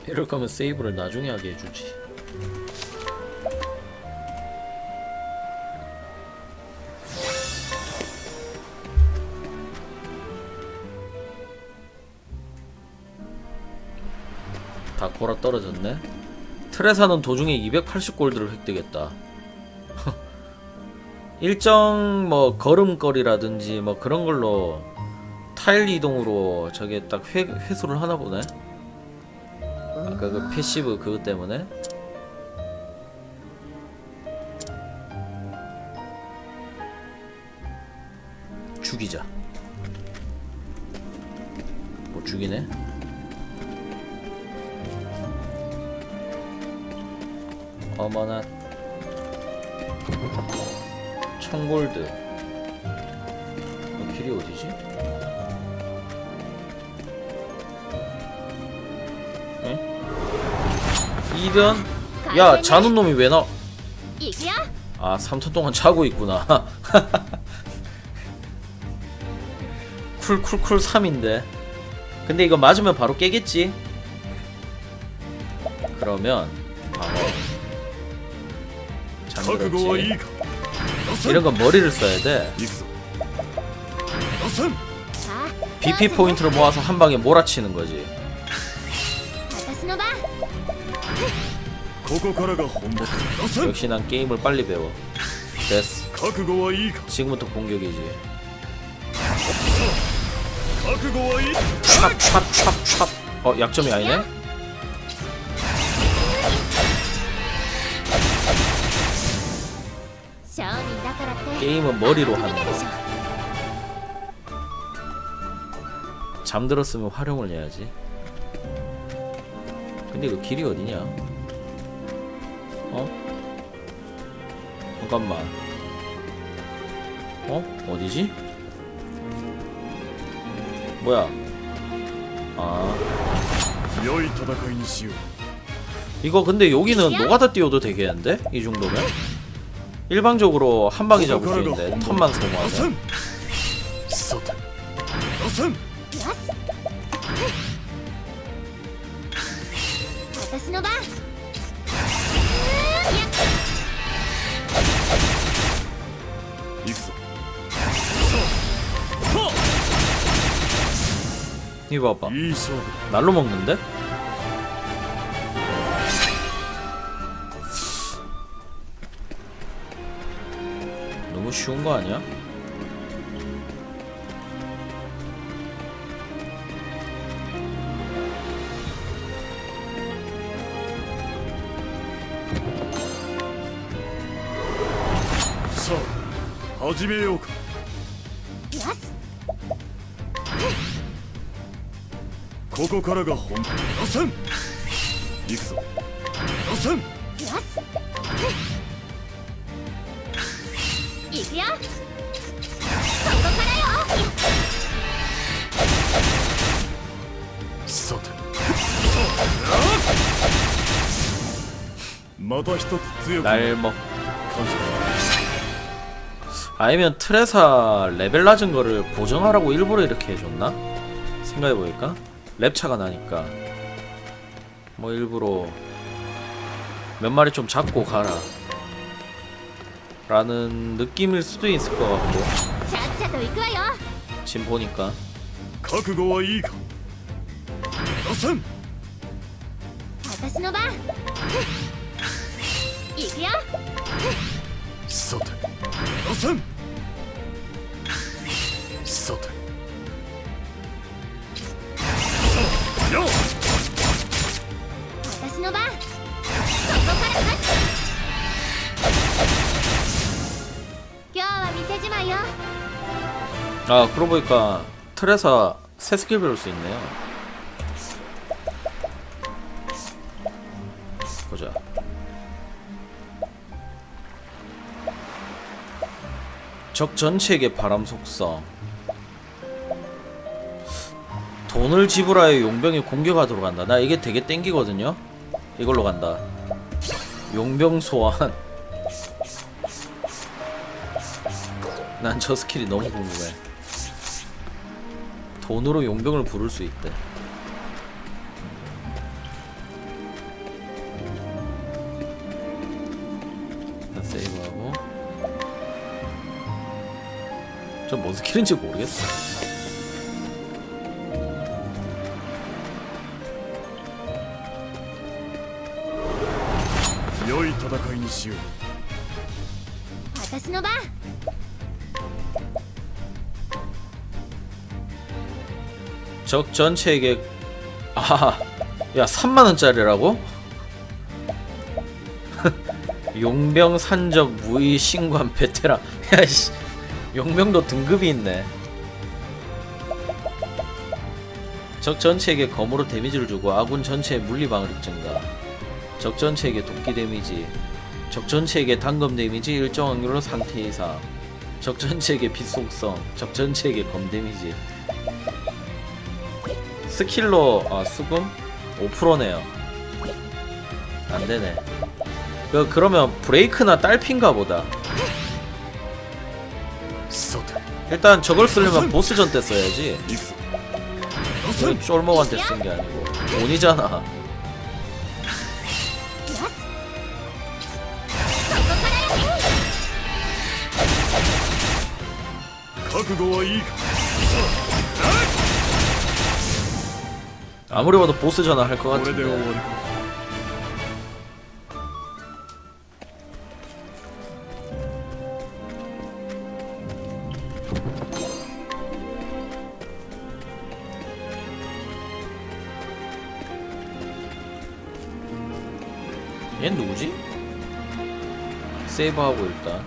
이럴 거면 세이브를 나중에 하게 해주지. 다 골아 떨어졌네. 트레사는 도중에 280골드를 획득했다. 일정 뭐 걸음걸이라든지 뭐 그런 걸로 타일 이동으로 저게 딱 회수를 하나 보네. 아까 그 패시브 그것 때문에. 죽이자. 뭐 죽이네. 어머나. 1000골드. 길이 어디지? 응? 2변? 야, 자는 놈이 왜 나? 아, 3턴 동안 자고 있구나. 쿨쿨쿨 3인데. 근데 이거 맞으면 바로 깨겠지? 그러면 바로 잠들었지. 이런 건 머리를 써야 돼. BP 포인트를 모아서 한 방에 몰아치는 거지. 역시 난 게임을 빨리 배워. 됐어. 지금부터 공격이지. 촥촥촥촥. 어, 약점이 아니네? 게임은 머리로 하는 거. 잠들었으면 활용을 해야지. 근데 이거 길이 어디냐? 어? 잠깐만. 어? 어디지? 뭐야? 아. 이거 근데 여기는 노가다 띄워도 되겠는데? 이 정도면? 일방적으로 한 방에 잡을 수 있는데 턴만 소모하면. 이거 봐봐. 날로 먹는데? 너무 쉬운 거 아니야? 자, 始めようか。ここからが本番。よせん。行くぞ。よせん。行くよ。ここからよ。さて。また一つ強く。 날 먹. 아니면 트레사 레벨 낮은 거를 보정하라고 일부러 이렇게 해줬나? 생각해보니까 랩차가 나니까 뭐 일부러 몇 마리 좀 잡고 가라 라는 느낌일 수도 있을 것 같고. 지금 보니까 아, 그러고 보니까 트레사 새 스킬 배울 수 있네요. 보자. 적 전체에게 바람 속성. 돈을 지불하여 용병이 공격하도록 한다. 나 이게 되게 땡기거든요. 이걸로 간다. 용병 소환. 난 저 스킬이 너무 궁금해. 돈으로 용병을 부를 수 있대. 전 뭔 스킬인지 모르겠어. 良い戦いにしよう。 私の番。 적 전체에게 아, 야 3만원짜리라고? 용병 산적 무의 신관 베테랑. 야씨, 용병도 등급이 있네. 적 전체에게 검으로 데미지를 주고 아군 전체의 물리방어력 증가. 적 전체에게 도끼 데미지. 적 전체에게 단검 데미지 일정 확률로 상태 이상. 적 전체에게 빛 속성. 적 전체에게 검 데미지. 스킬로 수금 5%네요. 안되네. 그러면 브레이크나 딸핀가 보다. 일단 저걸 쓰려면 보스전 때 써야지. 이거 쫄먹한테 쓴 게 아니고 온이잖아. 아무리 봐도 보스전화 할 것 같은데. 얘는 누구지? 세이브하고 일단.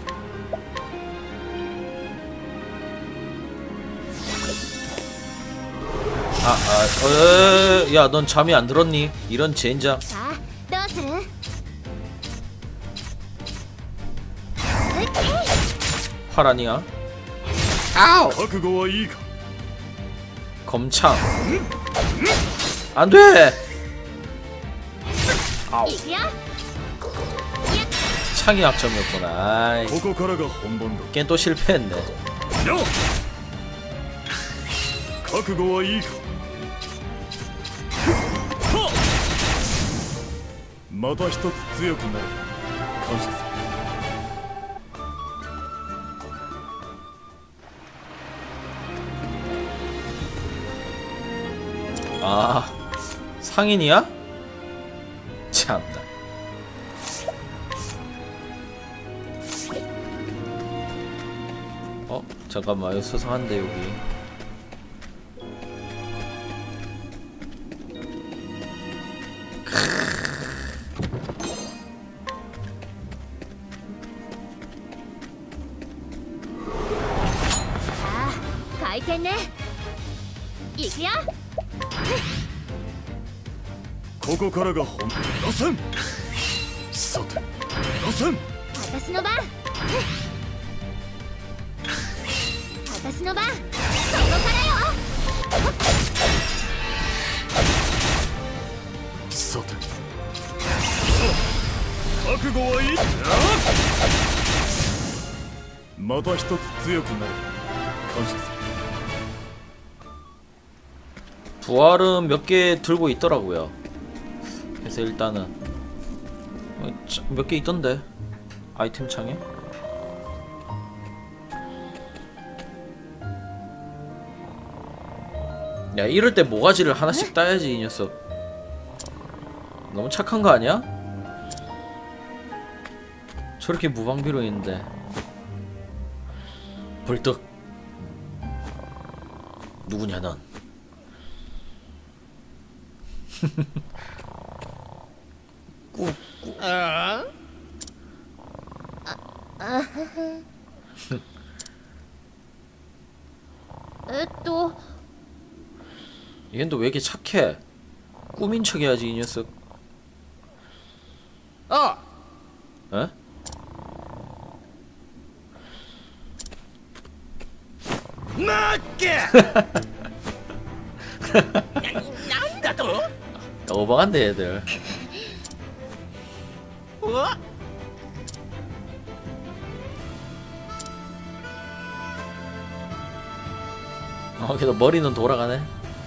야, 넌 잠이 안 들었니? 이런 젠장. 활 아니야? 아우! 검창. 안 돼! 아우. 창이 약점이었구나. 아이. 걘 또 실패했네. また一つ強くなる。感謝する。 아, 상인이야? 참나. 잠깐만, 이거 수상한데 여기. 부활은 몇 개 들고 있더라고요. 그래서 일단은 몇 개 있던데 아이템 창에. 야, 이럴 때 모가지를 하나씩 따야지 이 녀석. 너무 착한 거 아니야? 저렇게 무방비로 있는데 벌떡. 누구냐 넌? 얘는 또 왜 이렇게 착해? 꾸민 척 해야지 이 녀석. 에? 오버간데 얘들. 그래도 머리는 돌아가네.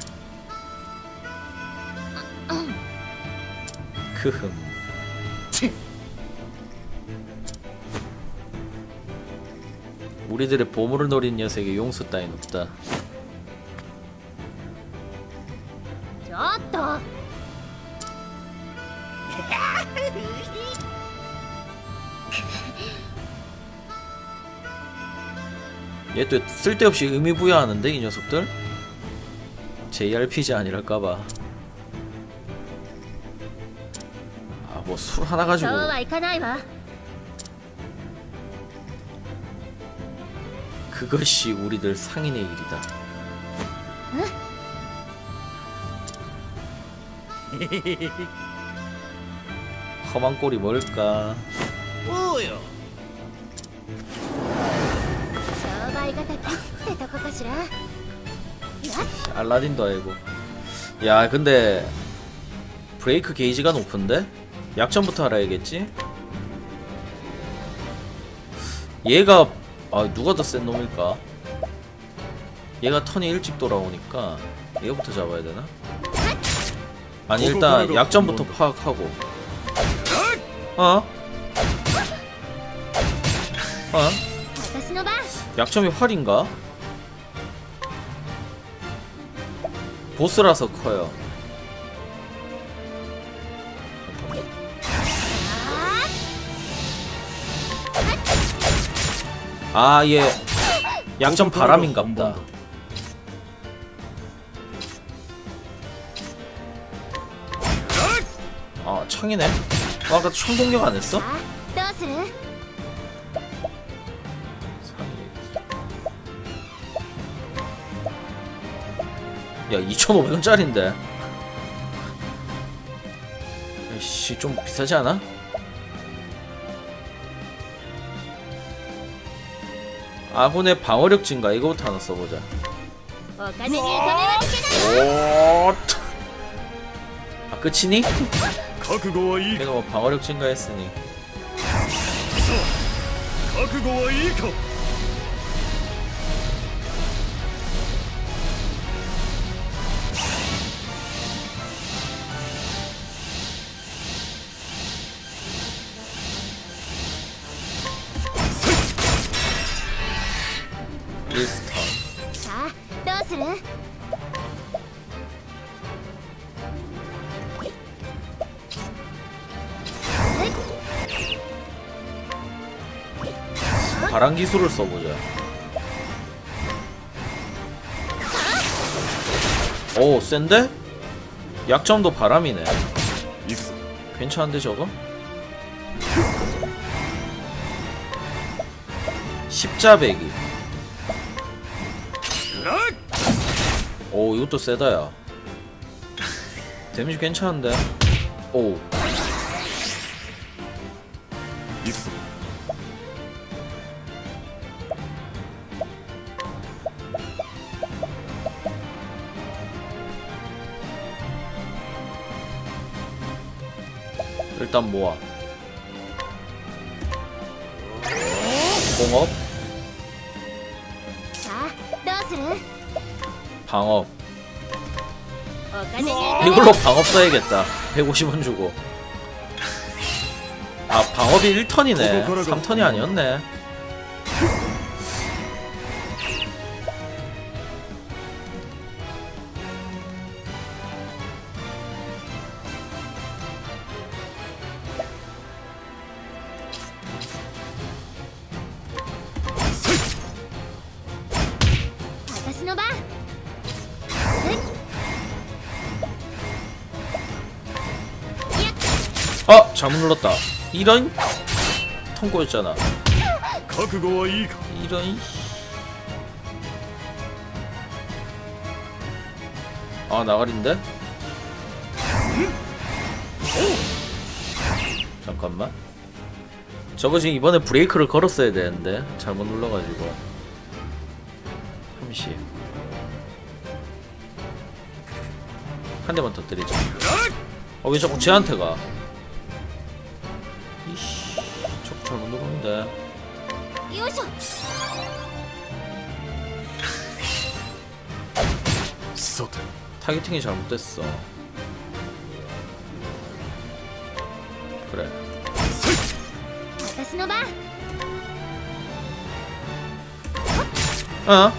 크흠. 우리들의 보물을 노린 녀석에게 용서 따윈 없다. ちょっと 얘 또 쓸데없이 의미 부여하는데 이 녀석들? JRPG 아니랄까봐. 아 뭐 술 하나 そう 가지고 はいかないわ 그것이 우리들 상인의 일이다. 험한 꼴이 뭘까? おうよ商売敵ってとこかしらよし 알라딘도 아니고. 야 근데 브레이크 게이지가 높은데? 약점부터 알아야겠지? 얘가 아 누가 더 센 놈일까? 얘가 턴이 일찍 돌아오니까 얘부터 잡아야 되나? 아니 일단 약점부터 파악하고. 어? 어? 私の番 약점이 활인가? 보스라서 커요. 아, 얘 약점 바람인갑다. 아, 창이네? 아, 아까 총 공격 안 했어? さあどうする 야 2,500원짜린데 씨 좀 비싸지 않아? 아군의 방어력 증가 이거부터 하나 써보자. お金に浮かべはつけない 오 아 끝이니? 覚悟はいいか 내가 뭐 방어력 증가했으니 覚悟はいいか 1스턴 さあどうする 바람 기술을 써보자. 오 센데? 약점도 바람이네. 行くぞ 괜찮은데 저거? 십자배기. フラッ 오 이것도 세다야. 데미지 괜찮은데? 오 行くぞ 일단 모아. 공업, さあどうする 방업. お金に浮かべ 이걸로 방업 써야겠다. 150원 주고. 아 방업이 1턴이네. 3턴이 아니었네. 아 잘못 눌렀다. 이런 통과였잖아. 覚悟はいいか 이런. 아 나가린데? 잠깐만. 저거 지금 이번에 브레이크를 걸었어야 되는데 잘못 눌러가지고. 30. 한 대만 더 때리자. 왜 자꾸 쟤한테 가? 이씨, 자꾸 잘못 누르는데. よいしょさて 타겟팅이 잘못됐어. 그래. 私の番 어?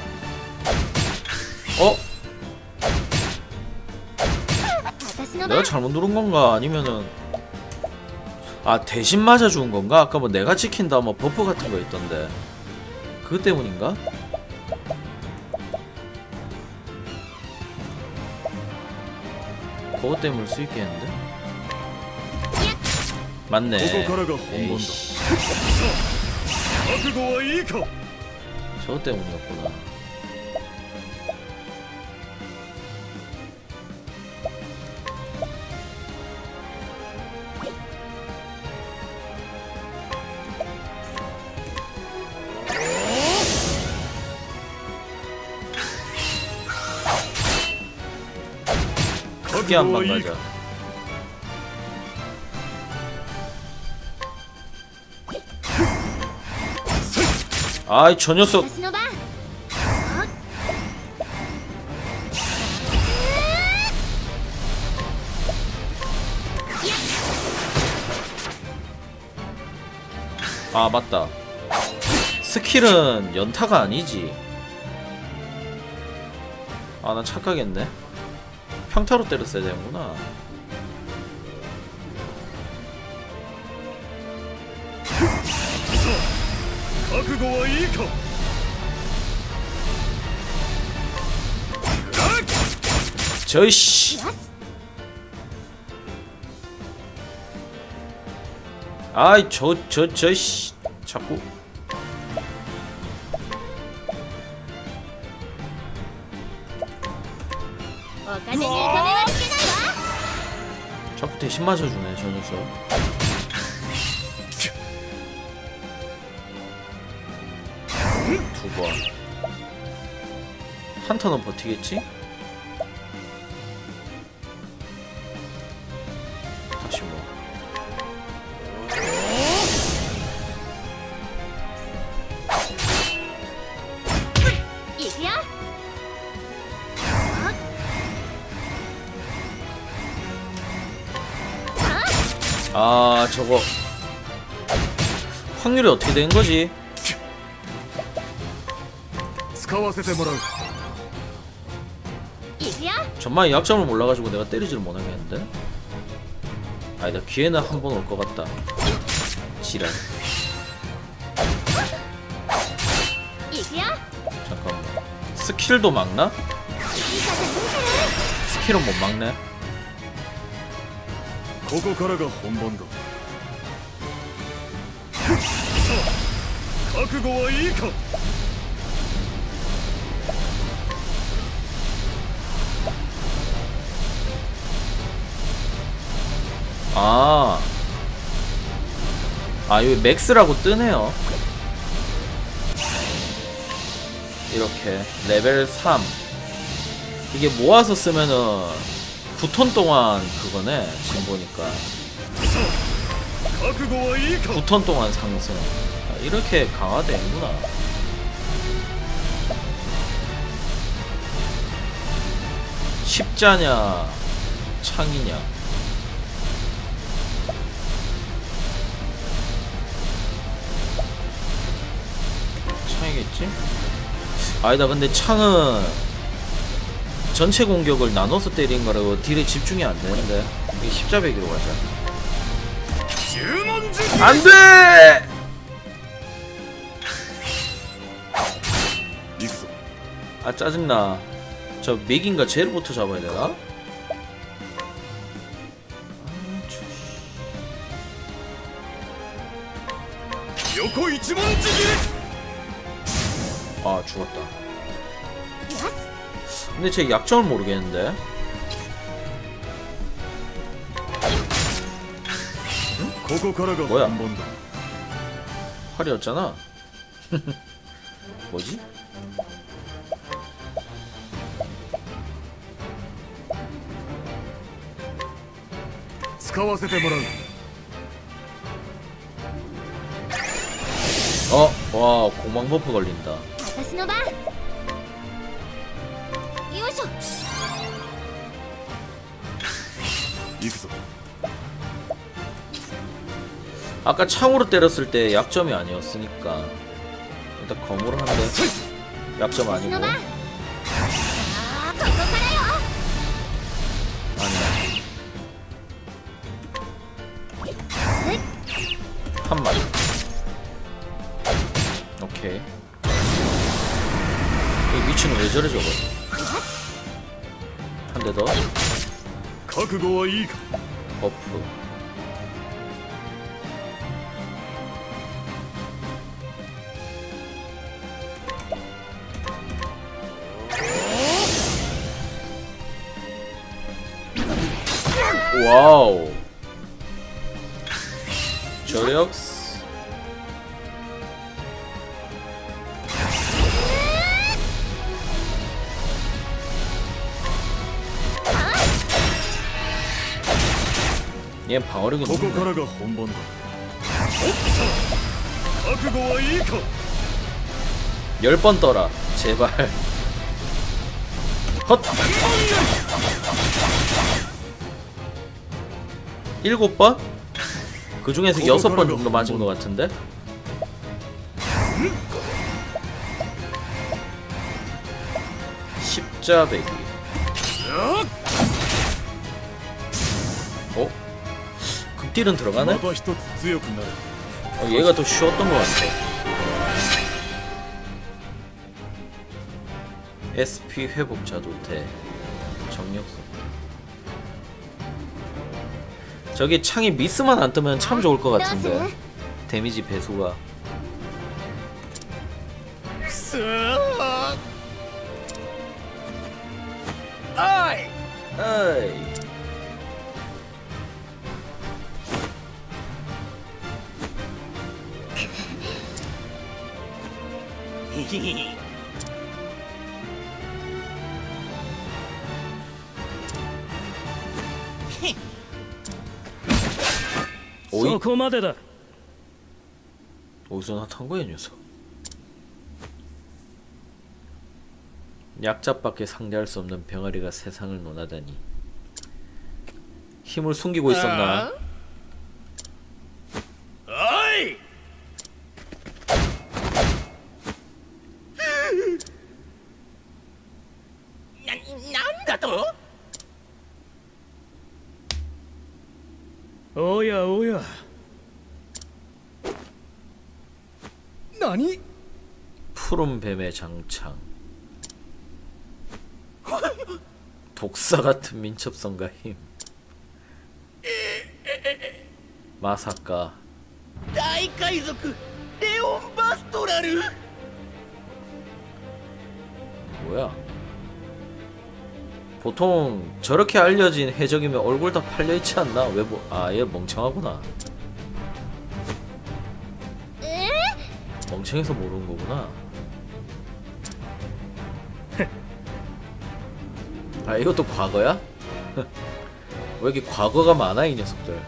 어? 私の 내가 番 잘못 누른 건가? 아니면은 아 대신 맞아 죽은 건가? 아까 뭐 내가 지킨다 뭐 버프 같은 거 있던데 그것 때문인가? 그것 때문일 수 있겠는데? 맞네. ここからが本番だ 에이씨, 覚悟はいいか 저것 때문이었구나. 크게 한 방 가자. 아이 저 녀석 私の番 아 맞다 스킬은 연타가 아니지. 아 난 착각했네. 평타로 때렸어야 되는구나. 서 覚悟はいいか 저이씨 아이 저이씨 자꾸 お金に痛めはつけないわ 자꾸 대신 맞아주네 저 녀석. 두 번. 한 턴은 버티겠지? 다시 뭐. 이구야 아 저거 확률이 어떻게 된 거지? 使わせてもらう 이구야 전만 약점을 몰라가지고 내가 때리지를 못하겠는데? 아니다 기회는 한 번 올 것 같다. 지랄. 이구야 잠깐만 스킬도 막나? いい風吹いてる 스킬은 못 막네? ここからが本番ださあ覚悟はいいか 아, 여기 맥스라고 뜨네요. 이렇게 레벨 3 이게 모아서 쓰면은 9턴 동안 그거네 지금 보니까 覚悟はいいか 9턴 동안 상승. 아, 이렇게 강화되는구나. 십자냐 창이냐. 창이겠지? 아니다 근데 창은 전체 공격을 나눠서 때린 거라고 딜에 집중이 안 되는데 이게 십자배기로 가자. 十文字 안돼! 行くぞ 아 짜증나. 저 맥인가 젤부터 잡아야 되나? 아, 横一文字切れ 아 죽었다. よし 근데 제 약점을 모르겠는데. ここからが本 뭐야? 番だ 활이었잖아. 뭐지? 스使わせてもらう 와 공방 버프 걸린다. 私の番よいしょ行くぞ 아까 창으로 때렸을 때 약점이 아니었으니까 일단 검으로 한대. 약점 私 아니고. の番。さあここからよ。 아니야. 한 마리. 오케이. 이 위치는 왜 저래 저거? 한 대 더. 覚悟はいいか。 버프. 와우. 저력. 얘 방어력이 ここ 높네. からが本番だ。おっさん、覚悟はいいか。 10번 떠라 제발. 헛. 7번? 그 중에서 6번 정도 맞은 것 같은데? 십자배기. 어? 극딜은 들어가네? また一つ強くなる。 얘가 더 쉬웠던 것 같아. SP 회복 자도태 정력성. 저기 창이 미스만 안 뜨면 참 좋을 것 같은데. 데미지 배수가. さあ。おい。 어이. 오이? そこまでだ。 어디서 나타난 거야, 이 녀석? 약잡밖에 상대할 수 없는 병아리가 세상을 논하다니. 힘을 숨기고 있었나? おい。 なんだと？ おやおや。 何？ 푸른 뱀의 장창. 독사 같은 민첩성과 힘. 마사카. 大海賊レオン・バストラル。 뭐야? 보통 저렇게 알려진 해적이면 얼굴 다 팔려있지 않나? 왜 뭐? 아, 얘 멍청하구나. 멍청해서 모르는 거구나. 아, 이것도 과거야? 왜 이렇게 과거가 많아, 이 녀석들.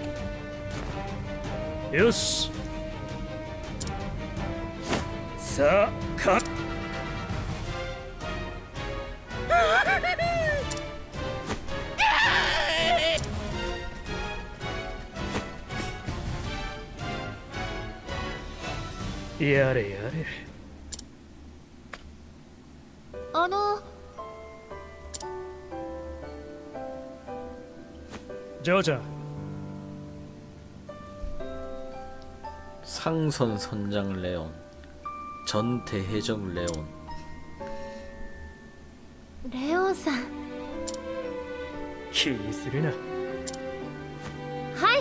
よし。さあか。やれやれ。ジョーちゃん。 상선 선장 레온. 전 대해적 레온. レオンさん。 気にするな。 はい。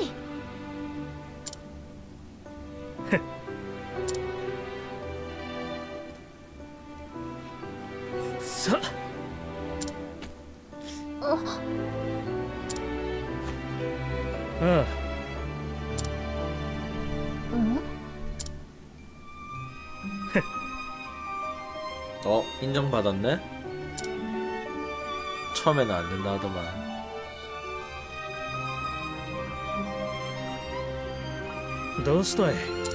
さあ。ああ。 인정받았네? 처음에는 안 된다 하더만. どうしたい？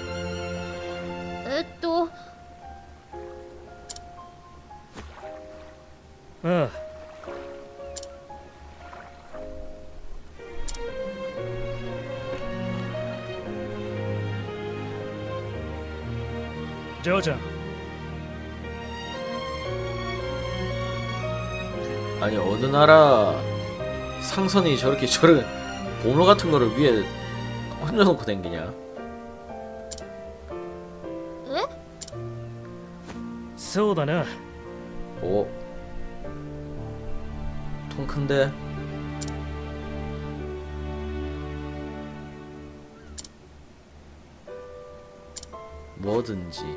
ああ。 ジョーちゃん。 아니 어느 나라 상선이 저렇게 저런 보물 같은 거를 위에 얹어놓고 댕기냐? そうだな。 오, 통 큰데? 뭐든지.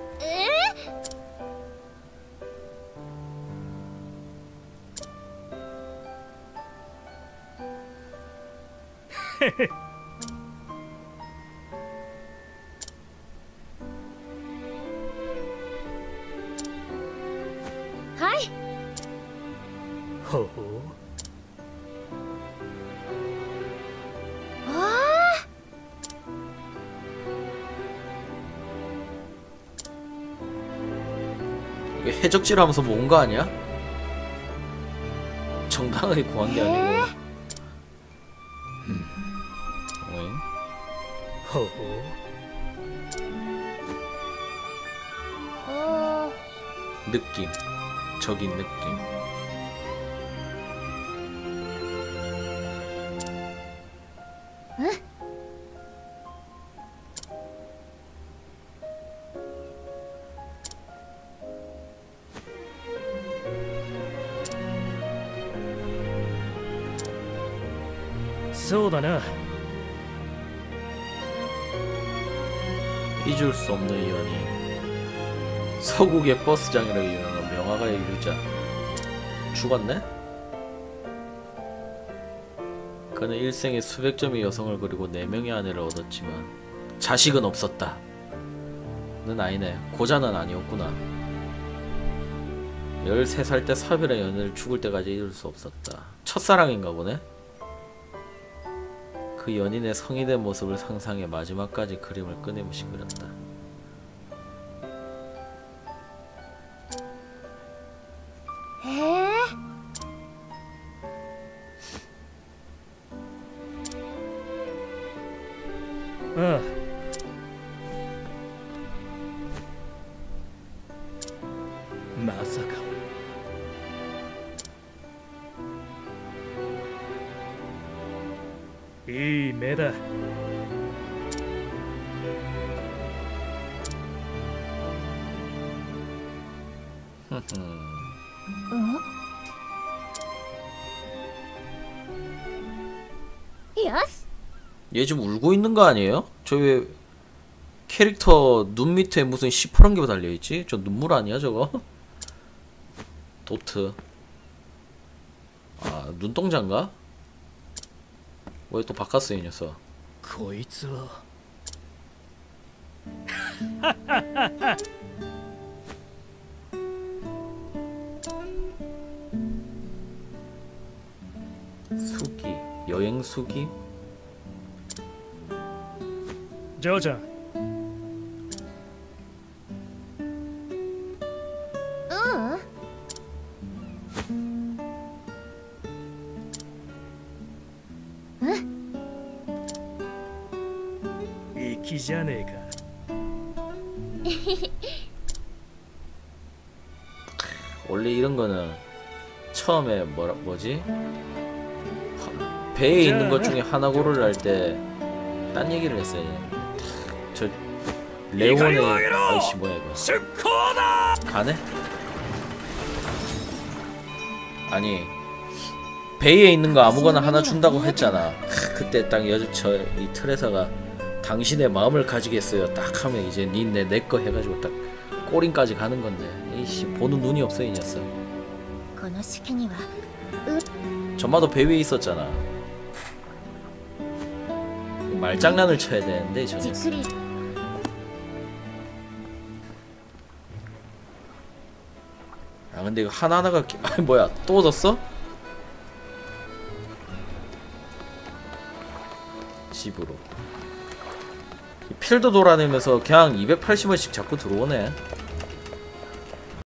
はいほう。 わあ 이게 해적질하면서 모은 거 아니야? 정당하게 구한 게 아니고. 오잉? ほう。 おー 느낌, 적인 느낌. 응? そうだな。 잊을 수 없는 연인. 서국의 버스장이라고 유명한 명화가의 유자. 죽었네? 그는 일생에 수백 점의 여성을 그리고 4명의 아내를 얻었지만 자식은 없었다. 는 아니네. 고자는 아니었구나. 13살 때 사별의 연애를 죽을 때까지 잊을 수 없었다. 첫사랑인가 보네? 그 연인의 성이 된 모습을 상상해 마지막까지 그림을 끊임없이 그렸다. へえああ。まさか。いい目だ。 よし 얘 지금 울고 있는 거 아니에요? 저 왜 캐릭터 눈 밑에 무슨 시퍼런 게 달려있지? 저 눈물 아니야 저거? 도트. 아 눈동자인가? 왜 또 바꿨어 이 녀석? こいつは。 수기. 여행 수기? ジョーちゃん。 うん粋じゃねえか。 원래 이런 거는 처음에 뭐지? 배에 있는 것 중에 하나 고르를 할 때 딴 얘기를 했어야 돼. 저 레온의 아이씨 뭐야 이거? 가네? 아니 배에 있는 거 아무거나 하나 준다고 했잖아. 그때 딱 이 트레사가 당신의 마음을 가지겠어요. 딱 하면 이제 니네 내 거 해가지고 딱 꼬린까지 가는 건데. 이씨 보는 눈이 없어 이 녀석. この式には 전마도 배 위에 있었잖아. 말장난을 쳐야 되는데 저 じっ 녀석. くり 아 근데 이거 하나하나가 아니 뭐야 또 얻었어? 집으로 필드 돌아다니면서 그냥 280원씩 자꾸 들어오네.